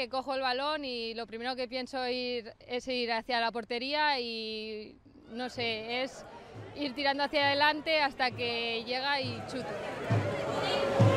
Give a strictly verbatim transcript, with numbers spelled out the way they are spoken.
cojo el balón y lo primero que pienso ir, es ir hacia la portería y no sé, es ir tirando hacia adelante hasta que llega y chuto.